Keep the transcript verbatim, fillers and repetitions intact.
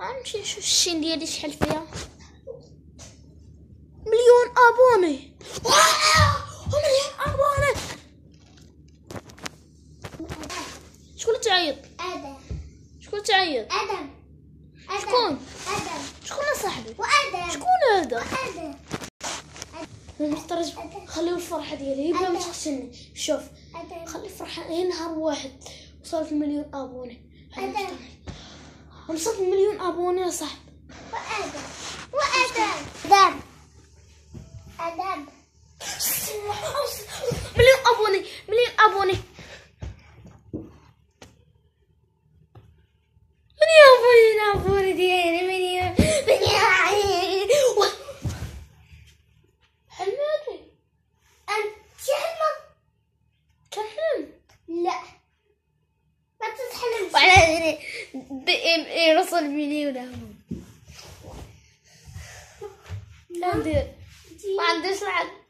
غنمشي نشوف الشين ديالي شحال فيها. مليون ابوني. مليون ابوني. شكون تعيط؟ ادم. شكون تعيط؟ ادم. شكون؟ ادم. شكون صاحبي؟ وادم. شكون هذا؟ ادم. محترج. خليو الفرحه ديالي بلا ما تخشني. شوف ادم. خلي الفرحه غير نهار واحد وصلت المليون ابوني. ادم. وصلت المليون ابوني يا صاحبي. وادم. وادم. ادم. ادم. مليون ابوني. مليون ابوني. مليون مليون ابوني ديالي. مليون مليون. حلمتي؟ انت حلم؟ كان حلم؟ لا ما تتحلمش. وعلى دي ام اي وصل مليون ابوني. لا ندير ما عنديش العقل.